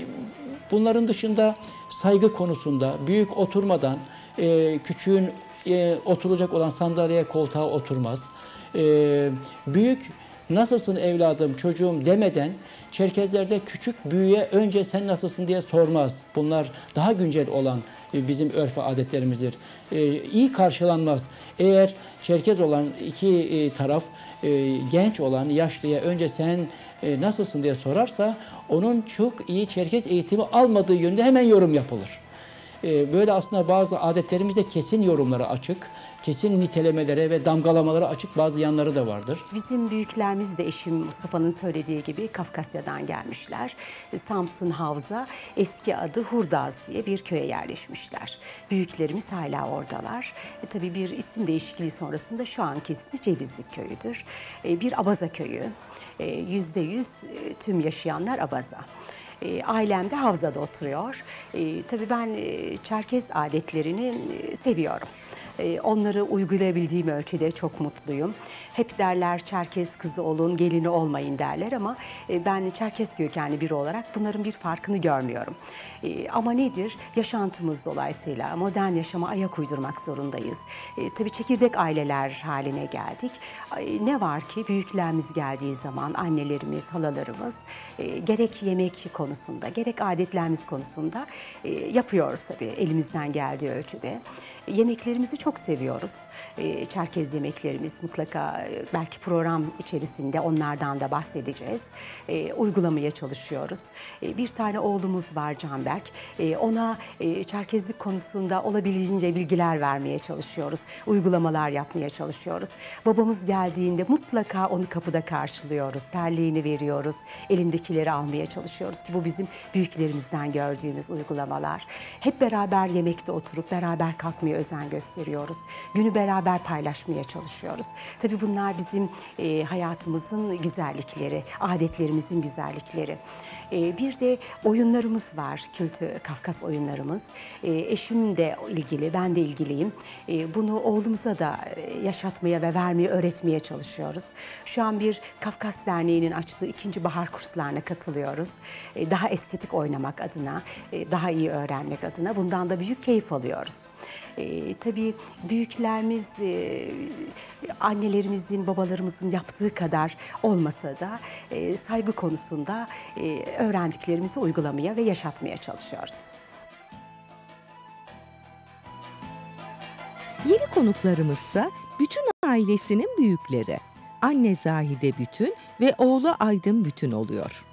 bunların dışında saygı konusunda büyük oturmadan, e, küçüğün e, oturacak olan sandalyeye, koltuğa oturmaz. Ee, büyük nasılsın evladım, çocuğum demeden Çerkezlerde küçük büyüğe önce sen nasılsın diye sormaz. Bunlar daha güncel olan bizim örf ve adetlerimizdir. Ee, iyi karşılanmaz. Eğer Çerkez olan iki e, taraf e, genç olan yaşlıya önce sen e, nasılsın diye sorarsa onun çok iyi Çerkez eğitimi almadığı yönünde hemen yorum yapılır. Ee, böyle aslında bazı adetlerimizde kesin yorumlara açık, kesin nitelemelere ve damgalamalara açık bazı yanları da vardır. Bizim büyüklerimiz de eşim Mustafa'nın söylediği gibi Kafkasya'dan gelmişler. Samsun Havza, eski adı Hurdaz diye bir köye yerleşmişler. Büyüklerimiz hala oradalar. E, tabii bir isim değişikliği sonrasında şu anki ismi Cevizlik Köyü'dür. E, bir Abaza köyü. E, yüzde yüz e, tüm yaşayanlar Abaza. E, ailem de Havza'da oturuyor. E, tabii ben e, Çerkez adetlerini e, seviyorum. E, onları uygulayabildiğim ölçüde çok mutluyum. Hep derler Çerkez kızı olun, gelini olmayın derler ama e, ben Çerkez kökenli biri olarak bunların bir farkını görmüyorum. E, ama nedir? Yaşantımız dolayısıyla modern yaşama ayak uydurmak zorundayız. E, tabii çekirdek aileler haline geldik. E, ne var ki büyüklerimiz geldiği zaman annelerimiz, halalarımız e, gerek yemek konusunda, gerek adetlerimiz konusunda e, yapıyoruz tabii elimizden geldiği ölçüde. Yemeklerimizi çok seviyoruz. E, Çerkez yemeklerimiz mutlaka e, belki program içerisinde onlardan da bahsedeceğiz. E, uygulamaya çalışıyoruz. E, bir tane oğlumuz var Canberk. E, ona e, Çerkezlik konusunda olabildiğince bilgiler vermeye çalışıyoruz. Uygulamalar yapmaya çalışıyoruz. Babamız geldiğinde mutlaka onu kapıda karşılıyoruz. Terliğini veriyoruz. Elindekileri almaya çalışıyoruz ki bu bizim büyüklerimizden gördüğümüz uygulamalar. Hep beraber yemekte oturup beraber kalkmaya özen gösteriyoruz. Günü beraber paylaşmaya çalışıyoruz. Tabii bunlar bizim e, hayatımızın güzellikleri, adetlerimizin güzellikleri. E, bir de oyunlarımız var, kültür Kafkas oyunlarımız. E, eşim de ilgili, ben de ilgiliyim. E, bunu oğlumuza da yaşatmaya ve vermeye, öğretmeye çalışıyoruz. Şu an bir Kafkas Derneği'nin açtığı ikinci bahar kurslarına katılıyoruz. E, daha estetik oynamak adına, e, daha iyi öğrenmek adına bundan da büyük keyif alıyoruz. E, tabii büyüklerimiz, e, annelerimizin, babalarımızın yaptığı kadar olmasa da e, saygı konusunda e, öğrendiklerimizi uygulamaya ve yaşatmaya çalışıyoruz. Yeni konuklarımızsa bütün ailesinin büyükleri. Anne Zahide Bütün ve oğlu Aydın Bütün oluyor.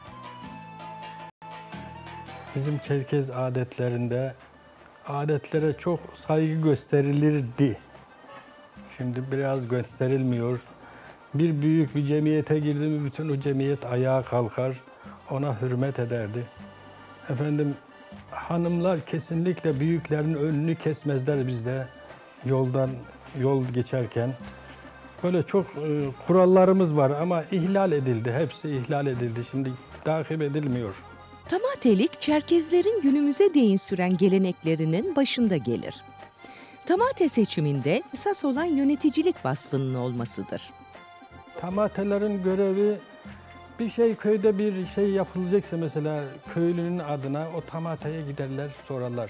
Bizim Çerkez adetlerinde adetlere çok saygı gösterilirdi. Şimdi biraz gösterilmiyor. Bir büyük bir cemiyete girdi mi bütün o cemiyet ayağa kalkar, ona hürmet ederdi. Efendim hanımlar kesinlikle büyüklerin önünü kesmezler bizde yoldan yol geçerken. Böyle çok e, kurallarımız var ama ihlal edildi. Hepsi ihlal edildi. Şimdi takip edilmiyor. Tamatelik, Çerkezlerin günümüze değin süren geleneklerinin başında gelir. Tamate seçiminde esas olan yöneticilik vasfının olmasıdır. Tamatelerin görevi bir şey köyde bir şey yapılacaksa mesela köylünün adına o tamateye giderler sorarlar.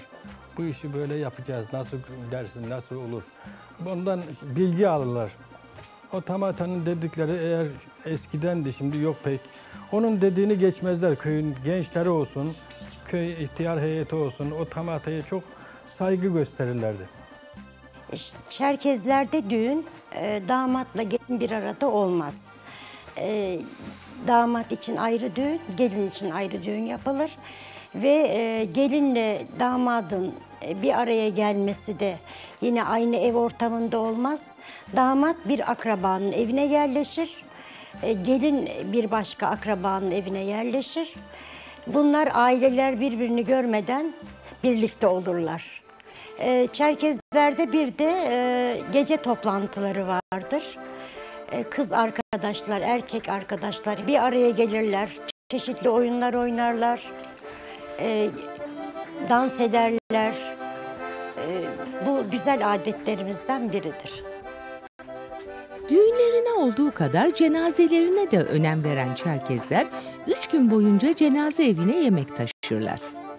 Bu işi böyle yapacağız. Nasıl dersin, nasıl olur? Bundan bilgi alırlar. O tamatanın dedikleri eğer eskidendi, şimdi yok pek. Onun dediğini geçmezler. Köyün gençleri olsun, köy ihtiyar heyeti olsun. O tamataya çok saygı gösterirlerdi. Çerkezlerde düğün e, damatla gelin bir arada olmaz. E, damat için ayrı düğün, gelin için ayrı düğün yapılır. Ve e, gelinle damadın e, bir araya gelmesi de yine aynı ev ortamında olmaz. Damat bir akrabanın evine yerleşir. E, gelin bir başka akrabanın evine yerleşir. Bunlar aileler birbirini görmeden birlikte olurlar. E, Çerkezlerde bir de e, gece toplantıları vardır. E, kız arkadaşlar, erkek arkadaşlar bir araya gelirler. Çeşitli oyunlar oynarlar. E, dans ederler. E, bu güzel adetlerimizden biridir. Düğünlerine olduğu kadar cenazelerine de önem veren Çerkezler, üç gün boyunca cenaze evine yemek taşırlar.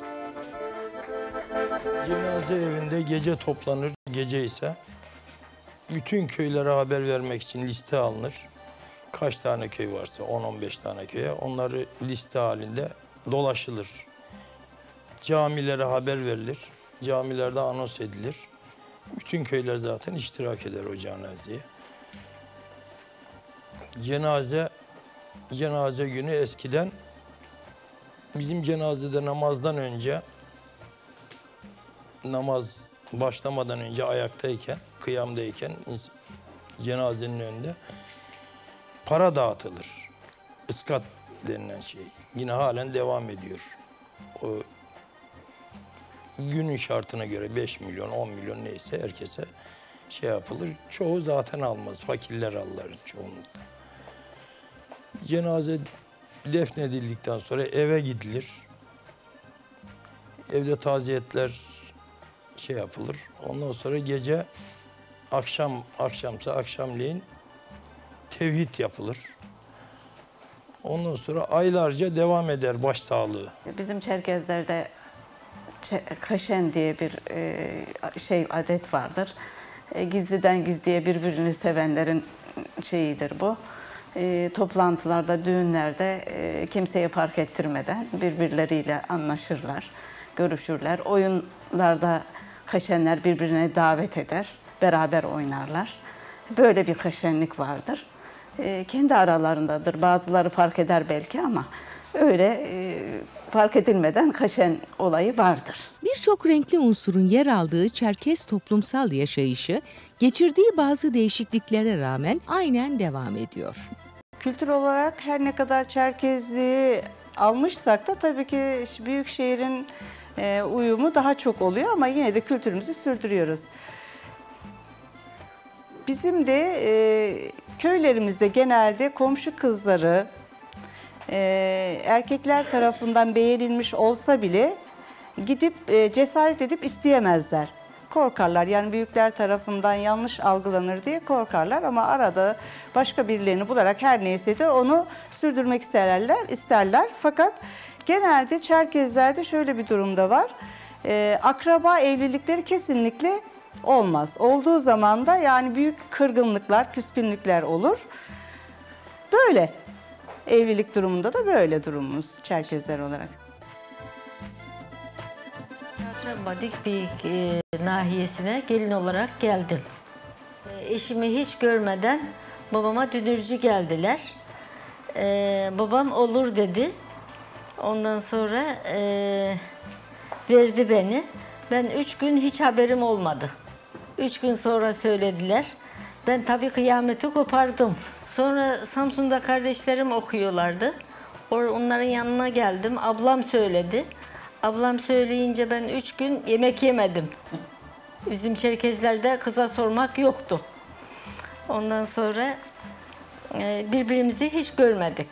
Cenaze evinde gece toplanır, gece ise bütün köylere haber vermek için liste alınır. Kaç tane köy varsa, on on beş tane köye, onları liste halinde dolaşılır. Camilere haber verilir, camilerde anons edilir. Bütün köyler zaten iştirak eder o cenazeye. Cenaze, cenaze günü eskiden bizim cenazede namazdan önce, namaz başlamadan önce ayaktayken, kıyamdayken cenazenin önünde para dağıtılır. Iskat denilen şey. Yine halen devam ediyor. O günün şartına göre beş milyon, on milyon neyse herkese şey yapılır. Çoğu zaten almaz. Fakirler alırlar çoğunlukla. Cenaze defnedildikten sonra eve gidilir. Evde taziyetler şey yapılır. Ondan sonra gece akşam akşamsa akşamleyin tevhid yapılır. Ondan sonra aylarca devam eder başsağlığı. Bizim Çerkezlerde kaşen diye bir şey adet vardır. Gizliden gizliye birbirini sevenlerin şeyidir bu. E, toplantılarda, düğünlerde e, kimseye fark ettirmeden birbirleriyle anlaşırlar, görüşürler. Oyunlarda kaşenler birbirine davet eder, beraber oynarlar. Böyle bir kaşenlik vardır. E, kendi aralarındadır. Bazıları fark eder belki ama öyle e, fark edilmeden kaşen olayı vardır. Birçok renkli unsurun yer aldığı Çerkez toplumsal yaşayışı, geçirdiği bazı değişikliklere rağmen aynen devam ediyor. Kültür olarak her ne kadar Çerkezliği almışsak da tabii ki büyük şehrin e, uyumu daha çok oluyor ama yine de kültürümüzü sürdürüyoruz. Bizim de e, köylerimizde genelde komşu kızları e, erkekler tarafından beğenilmiş olsa bile gidip e, cesaret edip isteyemezler. Korkarlar, yani büyükler tarafından yanlış algılanır diye korkarlar ama arada başka birilerini bularak her neyse de onu sürdürmek isterler, isterler. Fakat genelde Çerkezlerde şöyle bir durumda var. E, akraba evlilikleri kesinlikle olmaz. Olduğu zaman da yani büyük kırgınlıklar, küskünlükler olur. Böyle. Evlilik durumunda da böyle durumumuz Çerkezler olarak. Badik bir e, nahiyesine gelin olarak geldim. E, eşimi hiç görmeden babama dünürcü geldiler. E, babam olur dedi. Ondan sonra e, verdi beni. Ben üç gün hiç haberim olmadı. Üç gün sonra söylediler. Ben tabii kıyameti kopardım. Sonra Samsun'da kardeşlerim okuyorlardı. Onların yanına geldim. Ablam söyledi. Ablam söyleyince ben üç gün yemek yemedim. Bizim Çerkezlerde kıza sormak yoktu. Ondan sonra birbirimizi hiç görmedik.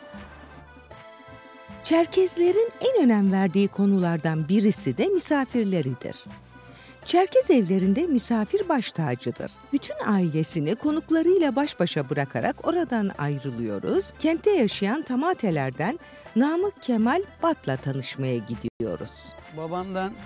Çerkezlerin en önem verdiği konulardan birisi de misafirleridir. Çerkez evlerinde misafir baş tacıdır. Bütün ailesini konuklarıyla baş başa bırakarak oradan ayrılıyoruz. Kentte yaşayan Tamatelerden Namık Kemal Bat'la tanışmaya gidiyoruz. Babamdan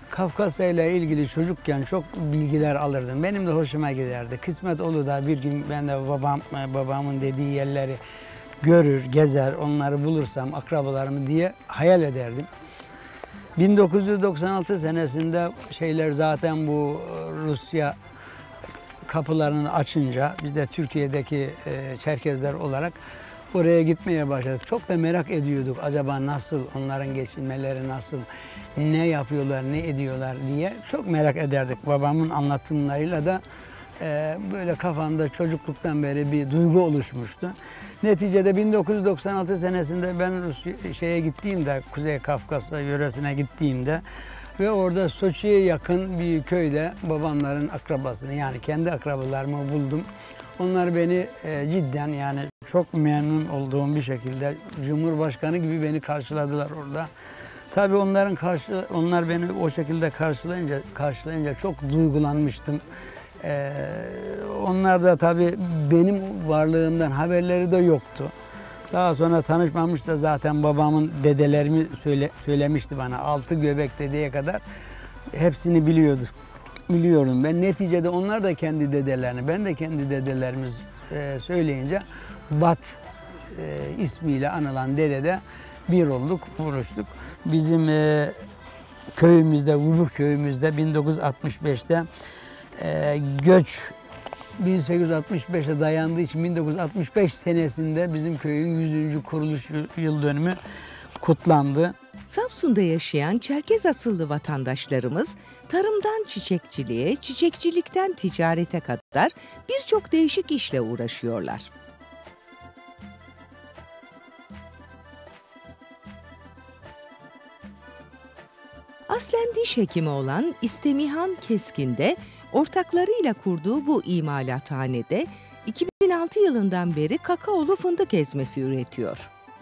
Kafkasya ile ilgili çocukken çok bilgiler alırdım. Benim de hoşuma giderdi. Kısmet olur da bir gün ben de babam babamın dediği yerleri görür, gezer, onları bulursam akrabalarımı diye hayal ederdim. bin dokuz yüz doksan altı senesinde şeyler zaten bu Rusya kapılarını açınca biz de Türkiye'deki e, Çerkezler olarak oraya gitmeye başladık. Çok da merak ediyorduk. Acaba nasıl, onların geçinmeleri nasıl, ne yapıyorlar, ne ediyorlar diye çok merak ederdik. Babamın anlatımlarıyla da e, böyle kafamda çocukluktan beri bir duygu oluşmuştu. Neticede bin dokuz yüz doksan altı senesinde ben Rusya, şeye gittiğimde, Kuzey Kafkasya yöresine gittiğimde ve orada Soçi'ye yakın bir köyde babamların akrabasını, yani kendi akrabalarımı buldum. Onlar beni e, cidden, yani çok memnun olduğum bir şekilde Cumhurbaşkanı gibi beni karşıladılar orada. Tabii onların karşı, onlar beni o şekilde karşılayınca karşılayınca çok duygulanmıştım. Ee, onlar da tabii benim varlığımdan haberleri de yoktu. Daha sonra tanışmamış da zaten babamın dedelerimi söyle, söylemişti bana. Altı göbek dedeye kadar hepsini biliyordu. Biliyordum ben. Neticede onlar da kendi dedelerini, ben de kendi dedelerimiz e, söyleyince Bat e, ismiyle anılan dedede bir olduk, buluştuk. Bizim e, köyümüzde, Vubuh köyümüzde bin dokuz yüz altmış beşte e, göç bin sekiz yüz altmış beşe dayandığı için bin dokuz yüz altmış beş senesinde bizim köyün yüzüncü kuruluş yıl dönümü kutlandı. Samsun'da yaşayan Çerkez asıllı vatandaşlarımız tarımdan çiçekçiliğe, çiçekçilikten ticarete kadar birçok değişik işle uğraşıyorlar. Aslen diş hekimi olan İstemihan Keskin de ortaklarıyla kurduğu bu imalathanede iki bin altı yılından beri kakaolu fındık ezmesi üretiyor.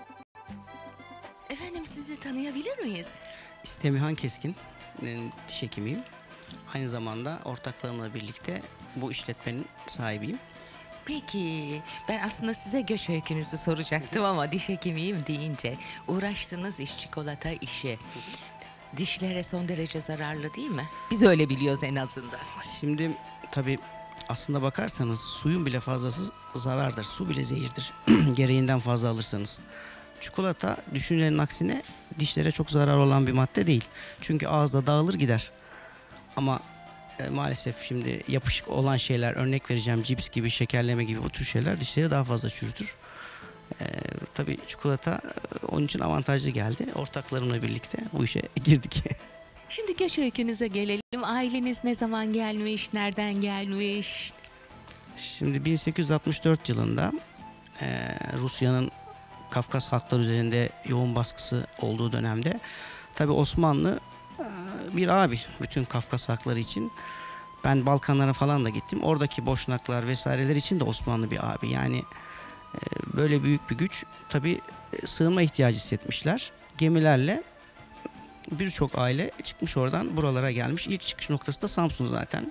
Efendim, sizi tanıyabilir miyiz? İstemihan Keskin, diş hekimiyim. Aynı zamanda ortaklarımla birlikte bu işletmenin sahibiyim. Peki, ben aslında size göç öykünüzü soracaktım ama diş hekimiyim deyince uğraştığınız iş çikolata işi. Dişlere son derece zararlı değil mi? Biz öyle biliyoruz en azından. Şimdi tabii aslında bakarsanız suyun bile fazlası zarardır. Su bile zehirdir. Gereğinden fazla alırsanız. Çikolata düşünülenin aksine dişlere çok zarar olan bir madde değil. Çünkü ağızda dağılır gider. Ama e, maalesef şimdi yapışık olan şeyler, örnek vereceğim, cips gibi, şekerleme gibi bu tür şeyler dişleri daha fazla çürütür. E, tabii çikolata onun için avantajlı geldi. Ortaklarımla birlikte bu işe girdik. Şimdi göç öykünüze gelelim. Aileniz ne zaman gelmiş, nereden gelmiş? Şimdi bin sekiz yüz altmış dört yılında e, Rusya'nın Kafkas halklar üzerinde yoğun baskısı olduğu dönemde tabii Osmanlı e, bir abi bütün Kafkas halkları için. Ben Balkanlara falan da gittim. Oradaki Boşnaklar vesaireler için de Osmanlı bir abi. Yani e, böyle büyük bir güç tabii e, sığınma ihtiyacı hissetmişler. Gemilerle birçok aile çıkmış oradan buralara gelmiş. İlk çıkış noktası da Samsun zaten.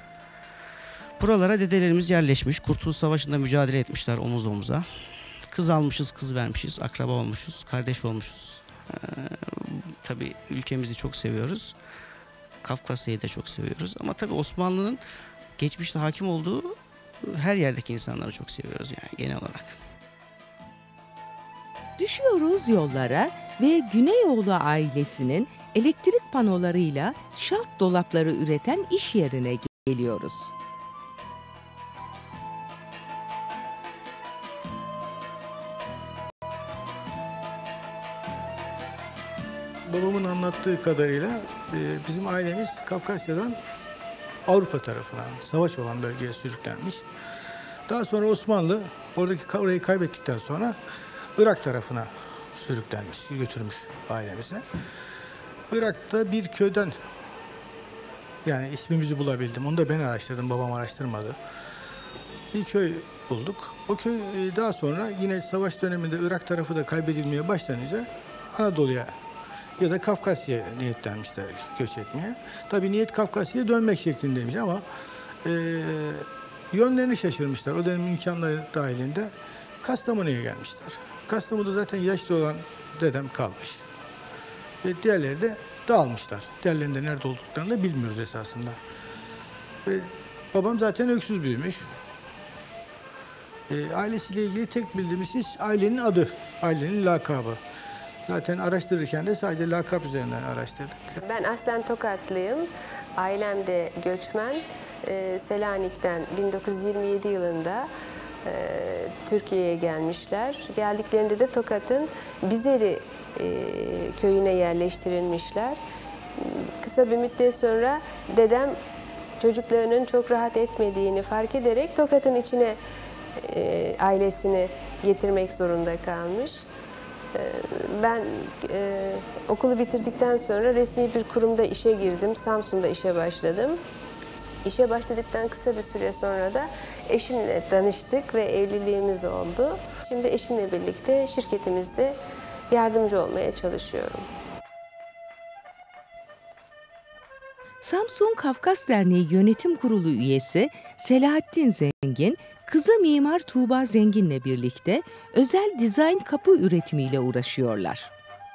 Buralara dedelerimiz yerleşmiş. Kurtuluş Savaşı'nda mücadele etmişler omuz omuza. Kız almışız, kız vermişiz, akraba olmuşuz, kardeş olmuşuz. Ee, tabii ülkemizi çok seviyoruz. Kafkasya'yı da çok seviyoruz. Ama tabii Osmanlı'nın geçmişte hakim olduğu her yerdeki insanları çok seviyoruz yani genel olarak. Düşüyoruz yollara ve Güneyoğlu ailesinin elektrik panolarıyla şalt dolapları üreten iş yerine geliyoruz. Babamın anlattığı kadarıyla bizim ailemiz Kafkasya'dan Avrupa tarafına, savaş olan bölgeye sürüklenmiş. Daha sonra Osmanlı oradaki orayı kaybettikten sonra Irak tarafına sürüklenmiş, götürmüş ailemizi. Irak'ta bir köyden, yani ismimizi bulabildim. Onu da ben araştırdım, babam araştırmadı. Bir köy bulduk. O köy daha sonra yine savaş döneminde Irak tarafı da kaybedilmeye başlanınca Anadolu'ya ya da Kafkasya'ya niyetlenmişler göç etmeye. Tabii niyet Kafkasya'ya dönmek şeklindeymiş ama e, yönlerini şaşırmışlar. O dönemin imkanları dahilinde Kastamonu'ya gelmişler. Kastamonu'da zaten yaşlı olan dedem kalmış. Ve diğerleri de dağılmışlar. Diğerlerinde nerede olduklarını da bilmiyoruz esasında. Ve babam zaten öksüz büyümüş. E, ailesiyle ilgili tek bildiğimiz iş ailenin adı, ailenin lakabı. Zaten araştırırken de sadece lakap üzerinden araştırdık. Ben aslen Tokatlıyım. Ailem de göçmen. Ee, Selanik'ten bin dokuz yüz yirmi yedi yılında e, Türkiye'ye gelmişler. Geldiklerinde de Tokat'ın Bizeri e, köyüne yerleştirilmişler. Kısa bir müddet sonra dedem çocuklarının çok rahat etmediğini fark ederek Tokat'ın içine e, ailesini getirmek zorunda kalmış. Ben e, okulu bitirdikten sonra resmi bir kurumda işe girdim. Samsun'da işe başladım. İşe başladıktan kısa bir süre sonra da eşimle tanıştık ve evliliğimiz oldu. Şimdi eşimle birlikte şirketimizde yardımcı olmaya çalışıyorum. Samsun Kafkas Derneği Yönetim Kurulu üyesi Selahattin Zengin, kızı mimar Tuğba Zengin'le birlikte özel dizayn kapı üretimiyle uğraşıyorlar.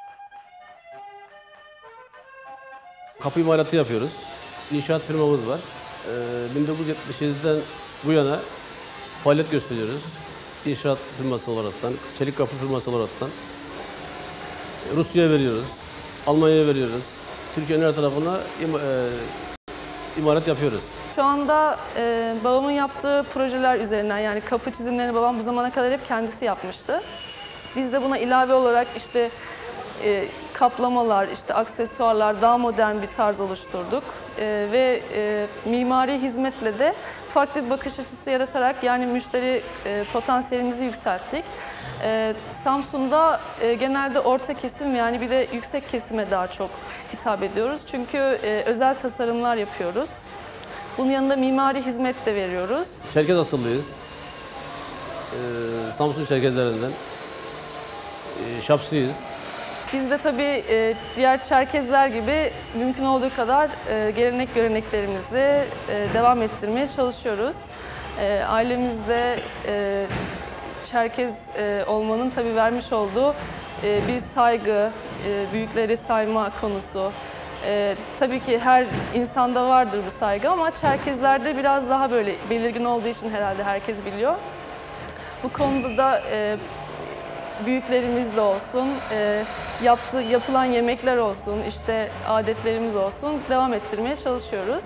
Kapı imalatı yapıyoruz. İnşaat firmamız var. Ee, bin dokuz yüz yetmiş yediden bu yana faaliyet gösteriyoruz. İnşaat firması olaraktan, çelik kapı firması olaraktan. Rusya'ya veriyoruz, Almanya'ya veriyoruz. Türkiye'nin her tarafına im e, imalat yapıyoruz. Şu anda e, babamın yaptığı projeler üzerinden, yani kapı çizimlerini babam bu zamana kadar hep kendisi yapmıştı. Biz de buna ilave olarak işte e, kaplamalar, işte aksesuarlar, daha modern bir tarz oluşturduk. E, ve e, mimari hizmetle de farklı bir bakış açısı yaratarak yani müşteri e, potansiyelimizi yükselttik. E, Samsun'da e, genelde orta kesim, yani bir de yüksek kesime daha çok hitap ediyoruz. Çünkü e, özel tasarımlar yapıyoruz. Bunun yanında mimari hizmet de veriyoruz. Çerkez asıllıyız. Ee, Samsun Çerkezlerinden. Ee, Şapsıyız. Biz de tabii e, diğer Çerkezler gibi mümkün olduğu kadar e, gelenek göreneklerimizi e, devam ettirmeye çalışıyoruz. E, ailemizde e, Çerkez e, olmanın tabii vermiş olduğu e, bir saygı, e, büyükleri sayma konusu. Ee, tabii ki her insanda vardır bu saygı ama Çerkezlerde biraz daha böyle belirgin olduğu için herhalde herkes biliyor. Bu konuda da e, büyüklerimiz de olsun, e, yaptığı, yapılan yemekler olsun, işte adetlerimiz olsun devam ettirmeye çalışıyoruz.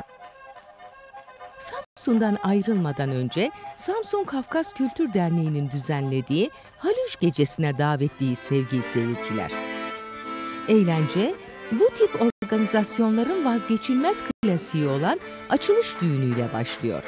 Samsun'dan ayrılmadan önce Samsun Kafkas Kültür Derneği'nin düzenlediği Haluş Gecesi'ne davetliyiz sevgili seyirciler. Eğlence, bu tip organizasyonların vazgeçilmez klasiği olan açılış düğünüyle başlıyor.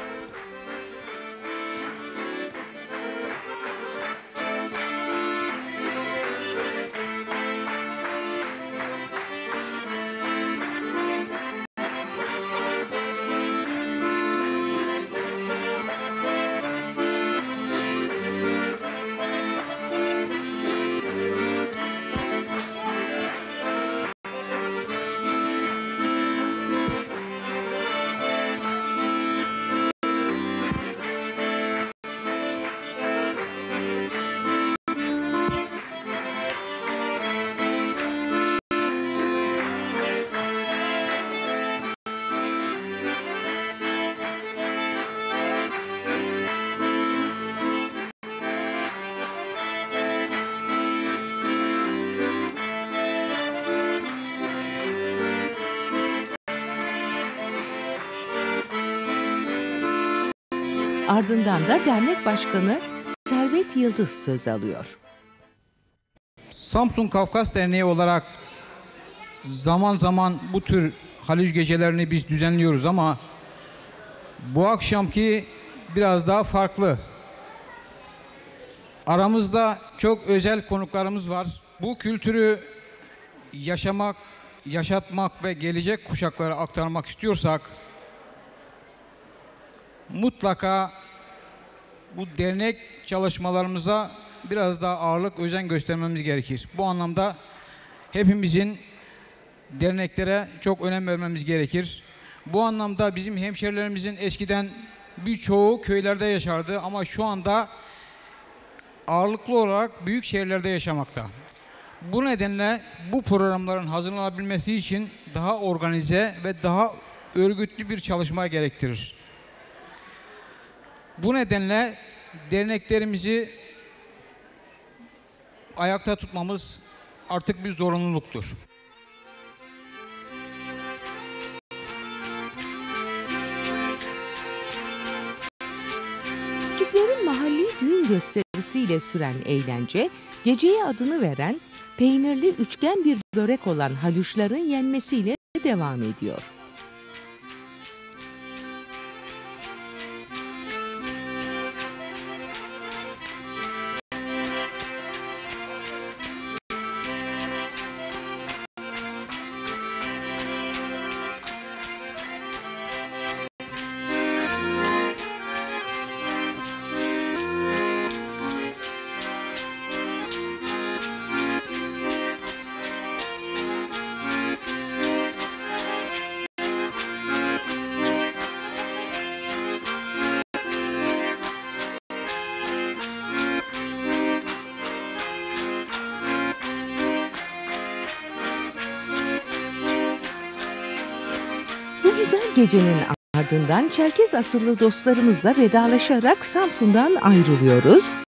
Ardından da dernek başkanı Servet Yıldız söz alıyor. Samsun Kafkas Derneği olarak zaman zaman bu tür Haluş gecelerini biz düzenliyoruz ama bu akşamki biraz daha farklı. Aramızda çok özel konuklarımız var. Bu kültürü yaşamak, yaşatmak ve gelecek kuşaklara aktarmak istiyorsak mutlaka bu dernek çalışmalarımıza biraz daha ağırlık, özen göstermemiz gerekir. Bu anlamda hepimizin derneklere çok önem vermemiz gerekir. Bu anlamda bizim hemşerilerimizin eskiden birçoğu köylerde yaşardı ama şu anda ağırlıklı olarak büyük şehirlerde yaşamakta. Bu nedenle bu programların hazırlanabilmesi için daha organize ve daha örgütlü bir çalışma gerektirir. Bu nedenle derneklerimizi ayakta tutmamız artık bir zorunluluktur. Küçüklerin mahalli düğün gösterisiyle süren eğlence, geceye adını veren peynirli üçgen bir börek olan haluşların yenmesiyle devam ediyor. Bu güzel gecenin ardından Çerkez asıllı dostlarımızla vedalaşarak Samsun'dan ayrılıyoruz.